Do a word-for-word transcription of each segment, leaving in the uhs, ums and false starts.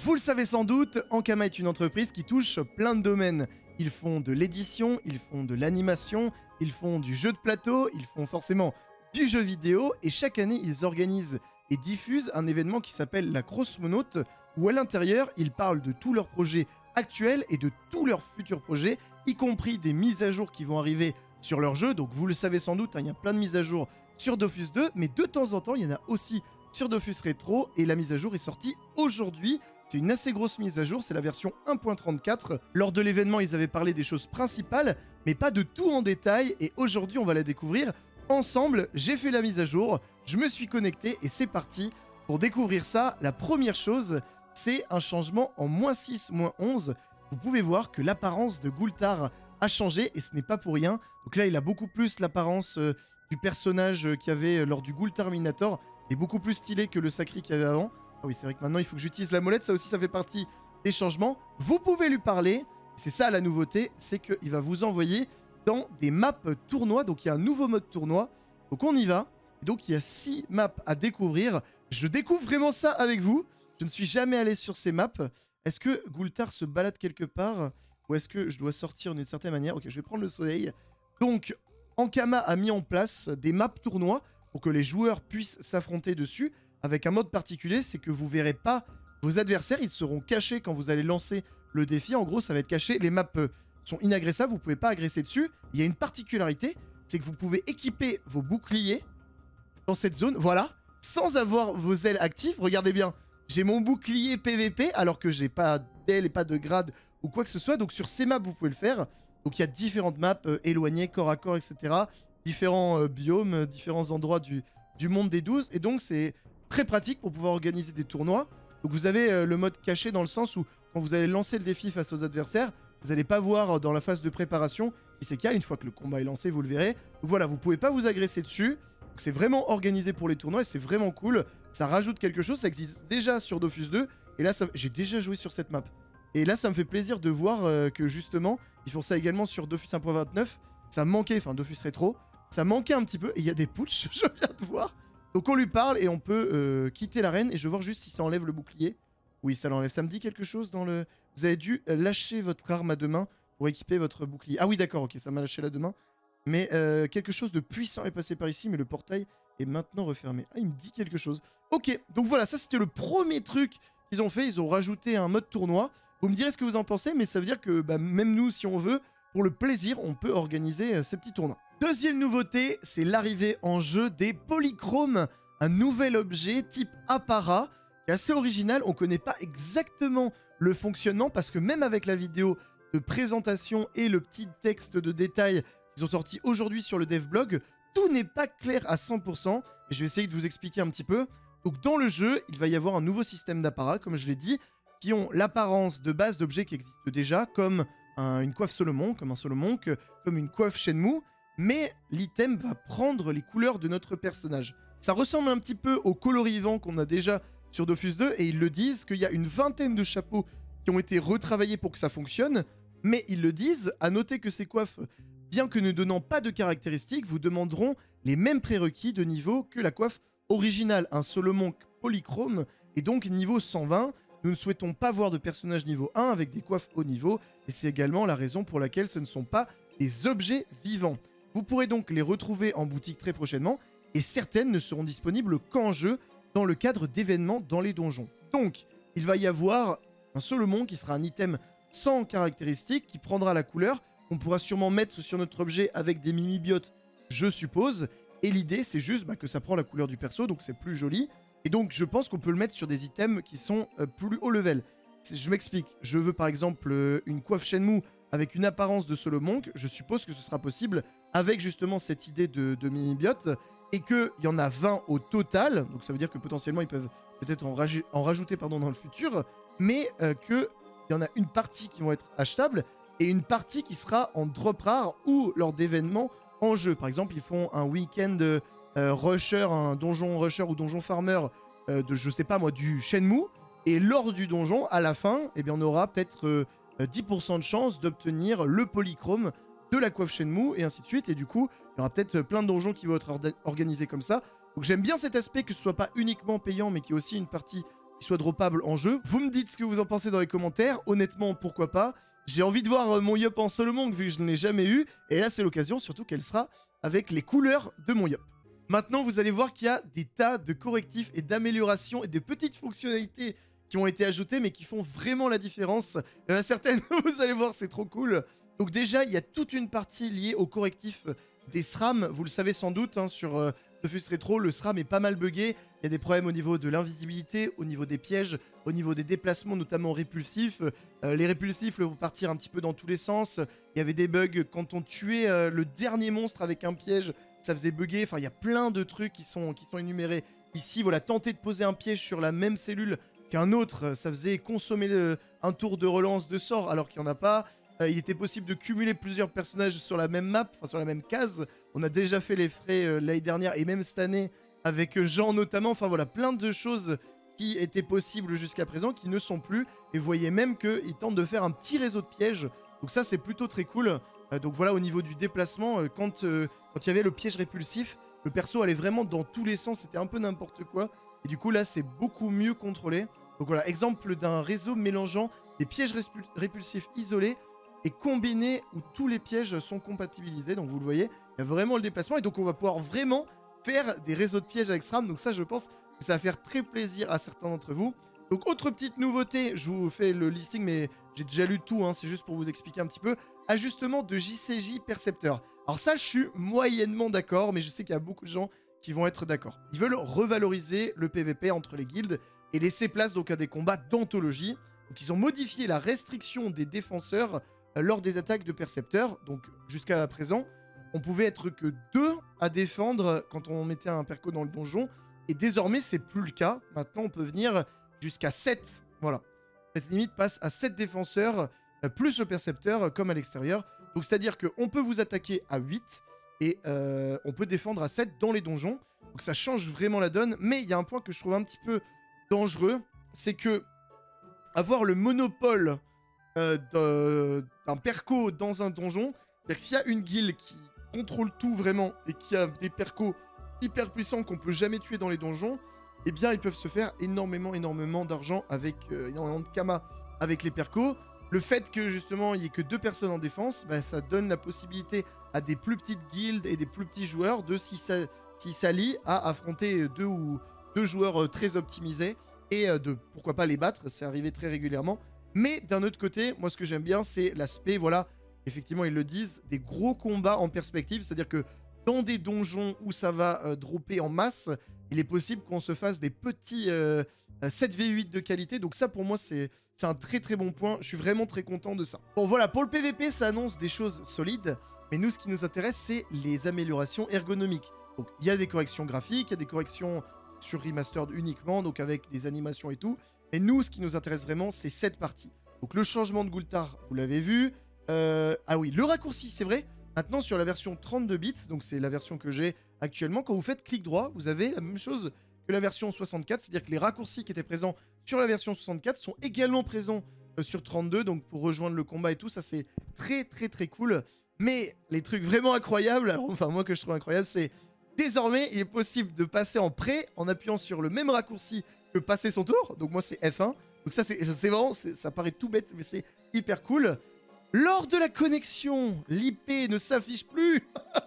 Vous le savez sans doute, Ankama est une entreprise qui touche plein de domaines. Ils font de l'édition, ils font de l'animation, ils font du jeu de plateau, ils font forcément du jeu vidéo, et chaque année, ils organisent et diffusent un événement qui s'appelle la Crossmonaute, où à l'intérieur, ils parlent de tous leurs projets actuels et de tous leurs futurs projets, y compris des mises à jour qui vont arriver sur leur jeu. Donc vous le savez sans doute, hein, il y a plein de mises à jour sur Dofus deux, mais de temps en temps, il y en a aussi sur Dofus Rétro, et la mise à jour est sortie aujourd'hui. C'est une assez grosse mise à jour, c'est la version un point trente-quatre. Lors de l'événement, ils avaient parlé des choses principales, mais pas de tout en détail, et aujourd'hui, on va la découvrir ensemble. J'ai fait la mise à jour, je me suis connecté, et c'est parti pour découvrir ça. La première chose, c'est un changement en moins six, moins onze. Vous pouvez voir que l'apparence de Gultar a changé, et ce n'est pas pour rien. Donc là, il a beaucoup plus l'apparence euh, du personnage euh, qu'il y avait euh, lors du Gultarminator, et beaucoup plus stylé que le Sacri qu'il y avait avant. Ah oui, c'est vrai que maintenant, il faut que j'utilise la molette. Ça aussi, ça fait partie des changements. Vous pouvez lui parler. C'est ça, la nouveauté. C'est qu'il va vous envoyer dans des maps tournois. Donc, il y a un nouveau mode tournoi. Donc, on y va. Et donc, il y a six maps à découvrir. Je découvre vraiment ça avec vous. Je ne suis jamais allé sur ces maps. Est-ce que Gultar se balade quelque part? Ou est-ce que je dois sortir d'une certaine manière? Ok, je vais prendre le soleil. Donc, Ankama a mis en place des maps tournois pour que les joueurs puissent s'affronter dessus. Avec un mode particulier, c'est que vous verrez pas vos adversaires, ils seront cachés quand vous allez lancer le défi. En gros, ça va être caché, les maps sont inagressables, vous pouvez pas agresser dessus. Il y a une particularité, c'est que vous pouvez équiper vos boucliers dans cette zone, voilà, sans avoir vos ailes actives. Regardez bien, j'ai mon bouclier P V P, alors que j'ai pas d'ailes et pas de grade ou quoi que ce soit. Donc sur ces maps, vous pouvez le faire. Donc il y a différentes maps, euh, éloignées, corps à corps, et cetera. Différents euh, biomes, euh, différents endroits du, du monde des douze. Et donc c'est très pratique pour pouvoir organiser des tournois. Donc vous avez euh, le mode caché dans le sens où quand vous allez lancer le défi face aux adversaires, vous n'allez pas voir dans la phase de préparation qui c'est qu'il y a. Une fois que le combat est lancé, vous le verrez. Donc voilà, vous pouvez pas vous agresser dessus. C'est vraiment organisé pour les tournois et c'est vraiment cool. Ça rajoute quelque chose, ça existe déjà sur Dofus deux. Et là, ça... j'ai déjà joué sur cette map. Et là, ça me fait plaisir de voir euh, que justement, ils font ça également sur Dofus un point vingt-neuf. Ça manquait, enfin Dofus Rétro, ça manquait un petit peu. Et il y a des putsch, je viens de voir. Donc on lui parle et on peut euh, quitter l'arène. Et je veux voir juste si ça enlève le bouclier. Oui, ça l'enlève. Ça me dit quelque chose dans le... Vous avez dû lâcher votre arme à deux mains pour équiper votre bouclier. Ah oui, d'accord, ok, ça m'a lâché la deux mains. Mais euh, quelque chose de puissant est passé par ici, mais le portail est maintenant refermé. Ah, il me dit quelque chose. Ok, donc voilà, ça c'était le premier truc qu'ils ont fait. Ils ont rajouté un mode tournoi. Vous me direz ce que vous en pensez, mais ça veut dire que bah, même nous, si on veut, pour le plaisir, on peut organiser euh, ces petits tournois. Deuxième nouveauté, c'est l'arrivée en jeu des polychromes, un nouvel objet type apparat, qui est assez original. On ne connaît pas exactement le fonctionnement, parce que même avec la vidéo de présentation et le petit texte de détail qu'ils ont sorti aujourd'hui sur le devblog, tout n'est pas clair à cent pour cent. Et je vais essayer de vous expliquer un petit peu. Donc dans le jeu, il va y avoir un nouveau système d'apparat, comme je l'ai dit, qui ont l'apparence de base d'objets qui existent déjà, comme un, une coiffe Solomon, comme un Solomon, que, comme une coiffe Shenmue, mais l'item va prendre les couleurs de notre personnage. Ça ressemble un petit peu au colorivant qu'on a déjà sur Dofus deux, et ils le disent qu'il y a une vingtaine de chapeaux qui ont été retravaillés pour que ça fonctionne, mais ils le disent, à noter que ces coiffes, bien que ne donnant pas de caractéristiques, vous demanderont les mêmes prérequis de niveau que la coiffe originale, un Solomon polychrome, et donc niveau cent vingt. Nous ne souhaitons pas voir de personnages niveau un avec des coiffes haut niveau, et c'est également la raison pour laquelle ce ne sont pas des objets vivants. Vous pourrez donc les retrouver en boutique très prochainement, et certaines ne seront disponibles qu'en jeu dans le cadre d'événements dans les donjons. Donc, il va y avoir un Solomon qui sera un item sans caractéristiques, qui prendra la couleur, qu'on pourra sûrement mettre sur notre objet avec des mimibiotes, je suppose, et l'idée c'est juste bah, que ça prend la couleur du perso, donc c'est plus joli. Et donc, je pense qu'on peut le mettre sur des items qui sont euh, plus haut level. Je m'explique. Je veux par exemple euh, une coiffe Shenmue avec une apparence de Solomon. Je suppose que ce sera possible avec justement cette idée de, de mini-biote. Et qu'il y en a vingt au total. Donc, ça veut dire que potentiellement, ils peuvent peut-être en, raj en rajouter pardon, dans le futur. Mais euh, qu'il y en a une partie qui vont être achetables et une partie qui sera en drop rare ou lors d'événements en jeu. Par exemple, ils font un week-end... Euh, Euh, rusher, un donjon rusher ou donjon farmer euh, de, je sais pas moi, du Shenmue. Et lors du donjon, à la fin, eh bien, on aura peut-être euh, dix pour cent de chance d'obtenir le polychrome de la coiffe Shenmue et ainsi de suite. Et du coup, il y aura peut-être plein de donjons qui vont être organisés comme ça. Donc j'aime bien cet aspect que ce soit pas uniquement payant, mais qu'il y ait aussi une partie qui soit droppable en jeu. Vous me dites ce que vous en pensez dans les commentaires. Honnêtement, pourquoi pas. J'ai envie de voir euh, mon Yop en solo monk vu que je ne l'ai jamais eu. Et là, c'est l'occasion, surtout qu'elle sera avec les couleurs de mon Yop. Maintenant, vous allez voir qu'il y a des tas de correctifs et d'améliorations et de petites fonctionnalités qui ont été ajoutées, mais qui font vraiment la différence. Il y en a certaines, vous allez voir, c'est trop cool. Donc déjà, il y a toute une partie liée au correctif des S R A M. Vous le savez sans doute, hein, sur euh, Dofus Rétro, le S R A M est pas mal buggé. Il y a des problèmes au niveau de l'invisibilité, au niveau des pièges, au niveau des déplacements, notamment répulsifs. Euh, les répulsifs vont partir un petit peu dans tous les sens. Il y avait des bugs quand on tuait euh, le dernier monstre avec un piège. Ça faisait bugger, enfin il y a plein de trucs qui sont, qui sont énumérés ici. Voilà, tenter de poser un piège sur la même cellule qu'un autre, ça faisait consommer le, un tour de relance de sort alors qu'il n'y en a pas. Euh, il était possible de cumuler plusieurs personnages sur la même map, enfin sur la même case. On a déjà fait les frais euh, l'année dernière et même cette année avec euh, Jean notamment. Enfin voilà, plein de choses qui étaient possibles jusqu'à présent qui ne sont plus. Et vous voyez même qu'ils tentent de faire un petit réseau de pièges. Donc ça c'est plutôt très cool. Euh, donc voilà, au niveau du déplacement, euh, quand... Euh, Quand il y avait le piège répulsif, le perso allait vraiment dans tous les sens, c'était un peu n'importe quoi. Et du coup là, c'est beaucoup mieux contrôlé. Donc voilà, exemple d'un réseau mélangeant des pièges répulsifs isolés et combinés où tous les pièges sont compatibilisés. Donc vous le voyez, il y a vraiment le déplacement. Et donc on va pouvoir vraiment faire des réseaux de pièges avec S R A M. Donc ça, je pense que ça va faire très plaisir à certains d'entre vous. Donc autre petite nouveauté, je vous fais le listing, mais j'ai déjà lu tout, hein, c'est juste pour vous expliquer un petit peu. Ajustement de J C J Percepteur. Alors ça, je suis moyennement d'accord, mais je sais qu'il y a beaucoup de gens qui vont être d'accord. Ils veulent revaloriser le P V P entre les guildes et laisser place donc à des combats d'anthologie. Donc ils ont modifié la restriction des défenseurs euh, lors des attaques de percepteurs. Donc jusqu'à présent, on pouvait être que deux à défendre quand on mettait un perco dans le donjon. Et désormais, c'est plus le cas. Maintenant, on peut venir jusqu'à sept. Voilà. Cette limite passe à sept défenseurs, euh, plus le percepteur, euh, comme à l'extérieur. Donc c'est-à-dire qu'on peut vous attaquer à huit et euh, on peut défendre à sept dans les donjons. Donc ça change vraiment la donne. Mais il y a un point que je trouve un petit peu dangereux, c'est que avoir le monopole euh, d'un perco dans un donjon, c'est-à-dire que s'il y a une guilde qui contrôle tout vraiment et qui a des percos hyper puissants qu'on peut jamais tuer dans les donjons, eh bien ils peuvent se faire énormément, énormément d'argent avec euh, énormément de kama avec les percos. Le fait que justement il n'y ait que deux personnes en défense, bah, ça donne la possibilité à des plus petites guildes et des plus petits joueurs de s'y s'allient à affronter deux ou deux joueurs très optimisés et de pourquoi pas les battre, c'est arrivé très régulièrement. Mais d'un autre côté, moi ce que j'aime bien c'est l'aspect, voilà, effectivement ils le disent, des gros combats en perspective, c'est-à-dire que dans des donjons où ça va euh, dropper en masse, il est possible qu'on se fasse des petits euh, sept v huit de qualité. Donc ça, pour moi, c'est un très très bon point. Je suis vraiment très content de ça. Bon, voilà, pour le P V P, ça annonce des choses solides. Mais nous, ce qui nous intéresse, c'est les améliorations ergonomiques. Donc, il y a des corrections graphiques, il y a des corrections sur Remastered uniquement, donc avec des animations et tout. Mais nous, ce qui nous intéresse vraiment, c'est cette partie. Donc, le changement de Gultar, vous l'avez vu. Euh, ah oui, le raccourci, c'est vrai. Maintenant, sur la version trente-deux bits, donc c'est la version que j'ai actuellement, quand vous faites clic droit, vous avez la même chose que la version soixante-quatre, c'est-à-dire que les raccourcis qui étaient présents sur la version soixante-quatre sont également présents euh, sur trente-deux, donc pour rejoindre le combat et tout, ça c'est très très très cool. Mais les trucs vraiment incroyables, alors enfin moi que je trouve incroyable, c'est désormais il est possible de passer en pré en appuyant sur le même raccourci que passer son tour, donc moi c'est F un, donc ça c'est vraiment, ça paraît tout bête, mais c'est hyper cool. Lors de la connexion, l'I P ne s'affiche plus.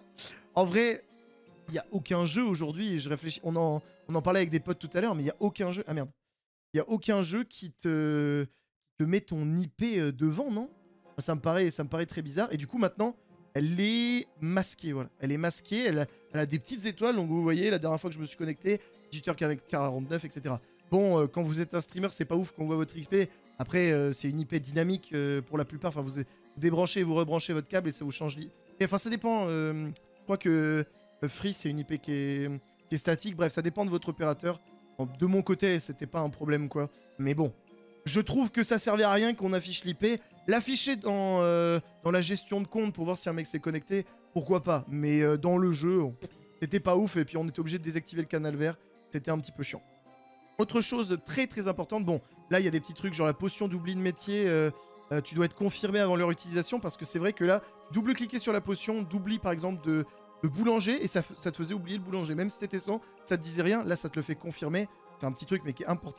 En vrai, il n'y a aucun jeu aujourd'hui, je réfléchis, on en, on en parlait avec des potes tout à l'heure, mais il n'y a aucun jeu, ah merde, il n'y a aucun jeu qui te, te met ton I P devant, non? Ça me paraît, ça me paraît très bizarre, et du coup maintenant, elle est masquée, voilà. Elle est masquée, elle a, elle a des petites étoiles, donc vous voyez, la dernière fois que je me suis connecté, dix-huit heures quarante-neuf, et cetera. Bon, euh, quand vous êtes un streamer, c'est pas ouf qu'on voit votre X P. Après, euh, c'est une I P dynamique euh, pour la plupart. Enfin, vous, vous débranchez, vous rebranchez votre câble et ça vous change l'I P. Enfin, ça dépend. Euh, je crois que euh, Free, c'est une I P qui est, qui est statique. Bref, ça dépend de votre opérateur. Bon, de mon côté, c'était pas un problème, quoi. Mais bon, je trouve que ça servait à rien qu'on affiche l'I P. L'afficher dans, euh, dans la gestion de compte pour voir si un mec s'est connecté, pourquoi pas. Mais euh, dans le jeu, c'était pas ouf. Et puis, on était obligé de désactiver le canal vert. C'était un petit peu chiant. Autre chose très très importante, bon, là il y a des petits trucs genre la potion d'oubli de métier, euh, euh, tu dois être confirmé avant leur utilisation parce que c'est vrai que là, double-cliquer sur la potion d'oubli par exemple de, de boulanger et ça, ça te faisait oublier le boulanger. Même si t'étais sans, ça te disait rien, là ça te le fait confirmer. C'est un petit truc mais qui est important.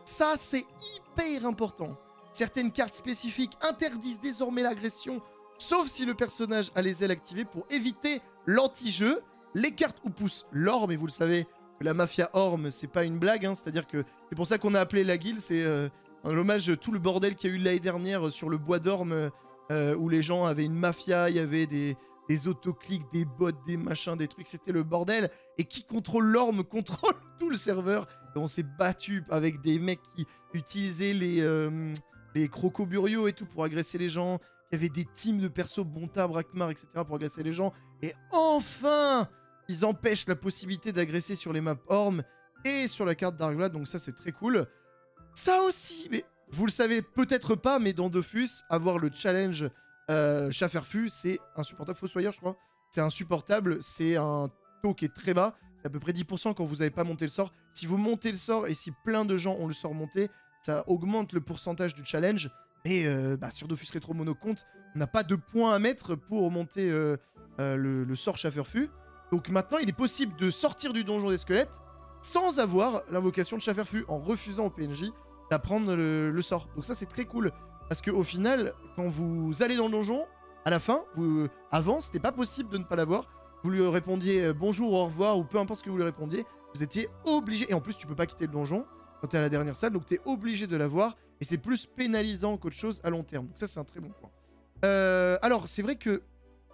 Ça, c'est hyper important. Certaines cartes spécifiques interdisent désormais l'agression, sauf si le personnage a les ailes activées pour éviter l'anti-jeu. Les cartes où pousse l'orme, et vous le savez, que la mafia orme, c'est pas une blague, hein, c'est-à-dire que c'est pour ça qu'on a appelé la guilde, c'est euh, un hommage à tout le bordel qu'il y a eu l'année dernière sur le bois d'orme, euh, où les gens avaient une mafia, il y avait des... des autoclics, des bots, des machins, des trucs, c'était le bordel. Et qui contrôle l'orme contrôle tout le serveur. Et on s'est battu avec des mecs qui utilisaient les, euh, les crocoburios et tout pour agresser les gens. Il y avait des teams de persos, Bonta, Brakmar, et cetera pour agresser les gens. Et enfin, ils empêchent la possibilité d'agresser sur les maps Orm et sur la carte Dark Vlad. Donc ça, c'est très cool. Ça aussi, mais vous le savez peut-être pas, mais dans Dofus, avoir le challenge... Euh, Chaferfu, c'est insupportable. Fossoyeur, je crois. C'est insupportable. C'est un taux qui est très bas. C'est à peu près dix pour cent quand vous n'avez pas monté le sort. Si vous montez le sort et si plein de gens ont le sort monté, ça augmente le pourcentage du challenge. Mais euh, bah, sur Dofus Rétro Monocompte, on n'a pas de points à mettre pour monter euh, euh, le, le sort Chaferfu. Donc maintenant, il est possible de sortir du donjon des squelettes sans avoir l'invocation de Chaferfu, en refusant au P N J d'apprendre le, le sort. Donc ça, c'est très cool. Parce qu'au final, quand vous allez dans le donjon, à la fin, vous, avant, c'était pas possible de ne pas l'avoir. Vous lui répondiez euh, bonjour, au revoir, ou peu importe ce que vous lui répondiez, vous étiez obligé. Et en plus, tu peux pas quitter le donjon quand t'es à la dernière salle, donc t'es obligé de l'avoir. Et c'est plus pénalisant qu'autre chose à long terme. Donc ça, c'est un très bon point. Euh, alors, c'est vrai que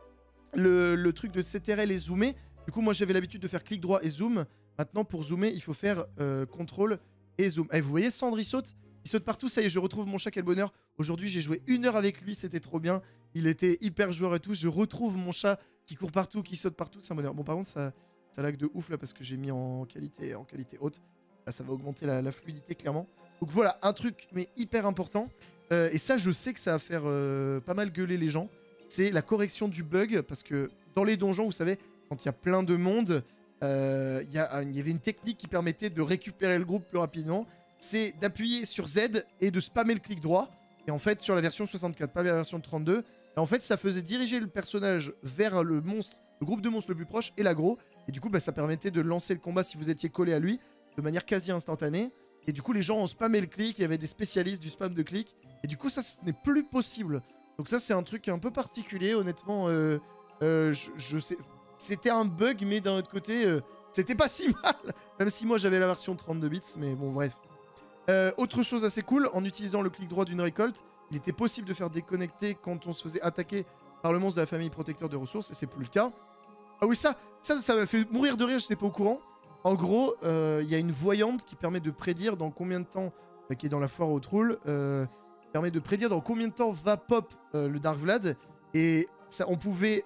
le, le truc de C T R L et zoomer, du coup, moi, j'avais l'habitude de faire clic droit et zoom. Maintenant, pour zoomer, il faut faire euh, contrôle et zoom. Et vous voyez, Cendre, il saute. Il saute partout, ça y est, je retrouve mon chat, quel bonheur. Aujourd'hui, j'ai joué une heure avec lui, c'était trop bien. Il était hyper joueur et tout. Je retrouve mon chat qui court partout, qui saute partout, c'est un bonheur. Bon, par contre, ça, ça lag de ouf là parce que j'ai mis en qualité, en qualité haute. Là, ça va augmenter la, la fluidité, clairement. Donc voilà, un truc, mais hyper important. Euh, et ça, je sais que ça va faire euh, pas mal gueuler les gens. C'est la correction du bug, parce que dans les donjons, vous savez, quand il y a plein de monde, euh, il y, y avait une technique qui permettait de récupérer le groupe plus rapidement. C'est d'appuyer sur Z et de spammer le clic droit. Et en fait, sur la version soixante-quatre, pas la version trente-deux. Et en fait, ça faisait diriger le personnage vers le monstre, le groupe de monstres le plus proche et l'aggro. Et du coup, bah, ça permettait de lancer le combat si vous étiez collé à lui de manière quasi instantanée. Et du coup, les gens ont spammé le clic. Il y avait des spécialistes du spam de clic. Et du coup, ça, ce n'est plus possible. Donc ça, c'est un truc un peu particulier, honnêtement. Euh, euh, je, je sais... C'était un bug, mais d'un autre côté, euh, c'était pas si mal. Même si moi, j'avais la version trente-deux bits. Mais bon, bref. Euh, autre chose assez cool, en utilisant le clic droit d'une récolte, il était possible de faire déconnecter quand on se faisait attaquer par le monstre de la famille protecteur de ressources, et c'est plus le cas. Ah oui, ça, ça, ça m'a fait mourir de rire, je n'étais pas au courant. En gros, il euh, y a une voyante qui permet de prédire dans combien de temps, euh, qui est dans la foire aux trolls, euh, permet de prédire dans combien de temps va pop euh, le Dark Vlad, et ça, on pouvait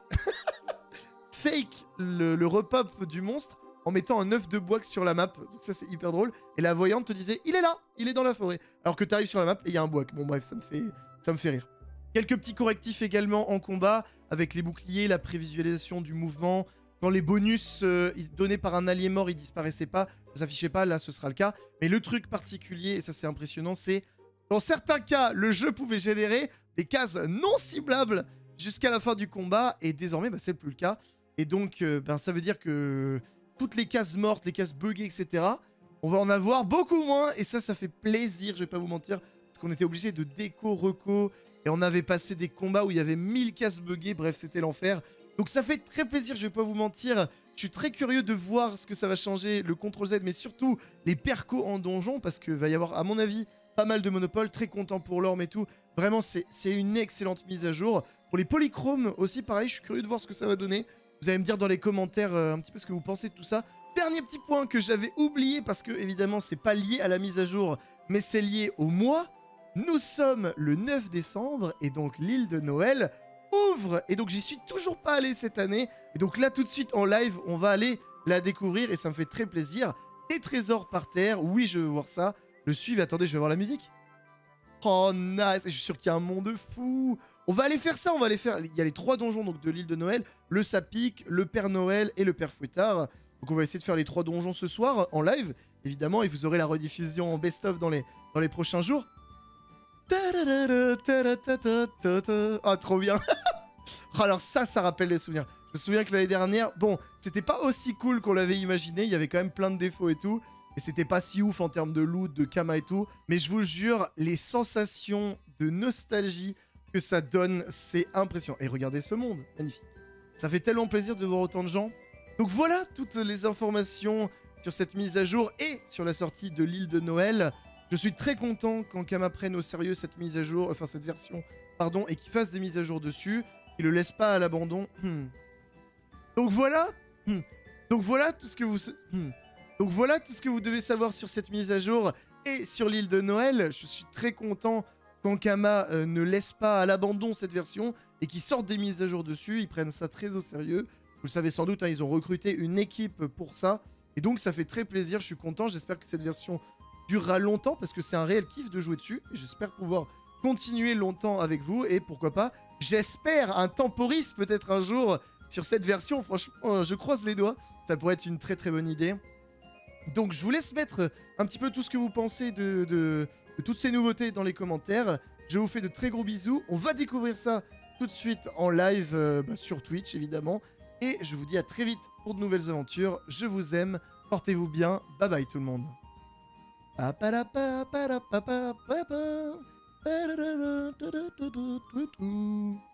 fake le, le repop du monstre en mettant un œuf de bois sur la map. Donc ça, c'est hyper drôle. Et la voyante te disait, il est là, il est dans la forêt. Alors que tu arrives sur la map et il y a un bois. Bon bref, ça me fait, ça me fait rire. Quelques petits correctifs également en combat, avec les boucliers, la prévisualisation du mouvement. Quand les bonus euh, donnés par un allié mort, ils disparaissaient pas, ça s'affichait pas, là ce sera le cas. Mais le truc particulier, et ça c'est impressionnant, c'est dans certains cas, le jeu pouvait générer des cases non ciblables jusqu'à la fin du combat, et désormais, bah, c'est plus le cas. Et donc, euh, ben, ça veut dire que toutes les cases mortes, les cases buggées, et cetera, on va en avoir beaucoup moins, et ça, ça fait plaisir, je vais pas vous mentir, parce qu'on était obligé de déco, reco, et on avait passé des combats où il y avait mille cases buggées, bref, c'était l'enfer. Donc ça fait très plaisir, je vais pas vous mentir, je suis très curieux de voir ce que ça va changer, le contrôle Z, mais surtout les percos en donjon, parce qu'il va y avoir, à mon avis, pas mal de monopoles, très content pour l'orme et tout. Vraiment, c'est une excellente mise à jour. Pour les polychromes aussi, pareil, je suis curieux de voir ce que ça va donner. Vous allez me dire dans les commentaires euh, un petit peu ce que vous pensez de tout ça. Dernier petit point que j'avais oublié, parce que évidemment, c'est pas lié à la mise à jour, mais c'est lié au mois. Nous sommes le neuf décembre, et donc l'île de Noël ouvre. Et donc, j'y suis toujours pas allé cette année. Et donc là, tout de suite, en live, on va aller la découvrir, et ça me fait très plaisir. Des trésors par terre, oui, je veux voir ça. Le suivre, attendez, je vais voir la musique. Oh, nice. Je suis sûr qu'il y a un monde fou. On va aller faire ça, on va aller faire... Il y a les trois donjons donc, de l'île de Noël. Le Sapic, le Père Noël et le Père Fouettard. Donc on va essayer de faire les trois donjons ce soir, en live, évidemment. Et vous aurez la rediffusion en best-of dans les, dans les prochains jours. Ah, trop bien. Alors ça, ça rappelle les souvenirs. Je me souviens que l'année dernière, bon, c'était pas aussi cool qu'on l'avait imaginé. Il y avait quand même plein de défauts et tout. et c'était pas si ouf en termes de loot, de Kama et tout, mais je vous jure, les sensations de nostalgie que ça donne, c'est impressionnant. Et regardez ce monde, magnifique. Ça fait tellement plaisir de voir autant de gens. Donc voilà toutes les informations sur cette mise à jour et sur la sortie de l'île de Noël. Je suis très content qu'Ankama prenne au sérieux cette mise à jour, enfin cette version, pardon, et qu'il fasse des mises à jour dessus, qu'il le laisse pas à l'abandon. Hmm. Donc voilà, hmm. donc voilà tout ce que vous, hmm. donc voilà tout ce que vous devez savoir sur cette mise à jour et sur l'île de Noël. Je suis très content qu'Ankama euh, ne laisse pas à l'abandon cette version et qu'ils sortent des mises à jour dessus. Ils prennent ça très au sérieux. Vous le savez sans doute, hein, ils ont recruté une équipe pour ça. Et donc ça fait très plaisir, je suis content. J'espère que cette version durera longtemps parce que c'est un réel kiff de jouer dessus. Et j'espère pouvoir continuer longtemps avec vous. Et pourquoi pas, j'espère un temporis peut-être un jour sur cette version. Franchement, je croise les doigts. Ça pourrait être une très très bonne idée. Donc je vous laisse mettre un petit peu tout ce que vous pensez de, de, de toutes ces nouveautés dans les commentaires. Je vous fais de très gros bisous. On va découvrir ça tout de suite en live euh, bah, sur Twitch évidemment. Et je vous dis à très vite pour de nouvelles aventures. Je vous aime, portez-vous bien. Bye bye tout le monde. Pa